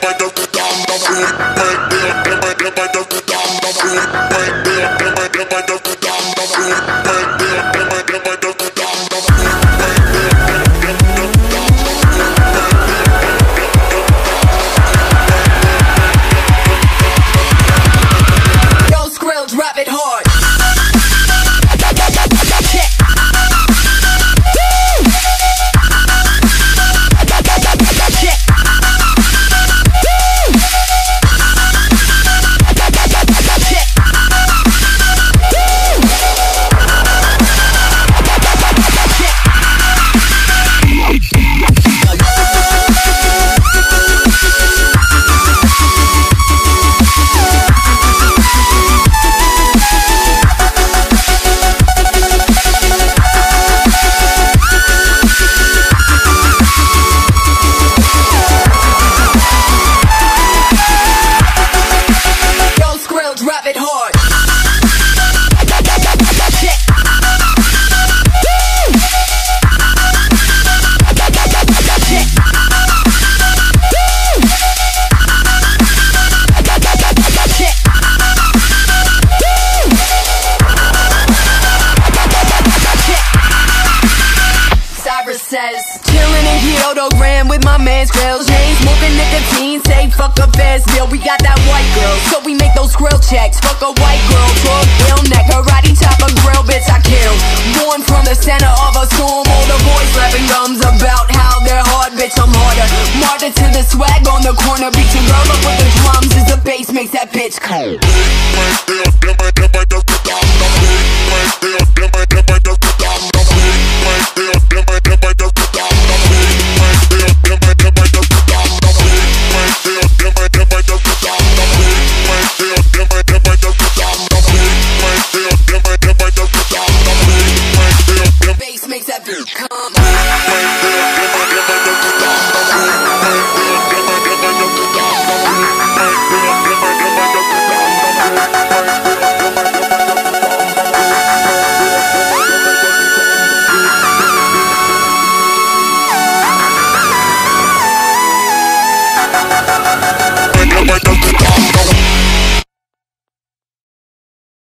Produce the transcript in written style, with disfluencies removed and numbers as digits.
Says chillin' in Kyoto Grand with my man's grills, chain smoking nicotine, say fuck a fast bill. We got that white girl, so we make those grill checks. Fuck a white girl, talk ill neck, karate chop a grill, bitch I kill. Born from the center of a storm, all the boys slapping gums about how they're hard, bitch I'm harder. Martyr to the swag on the corner, beat your girl up with the drums as the bass makes that bitch cold.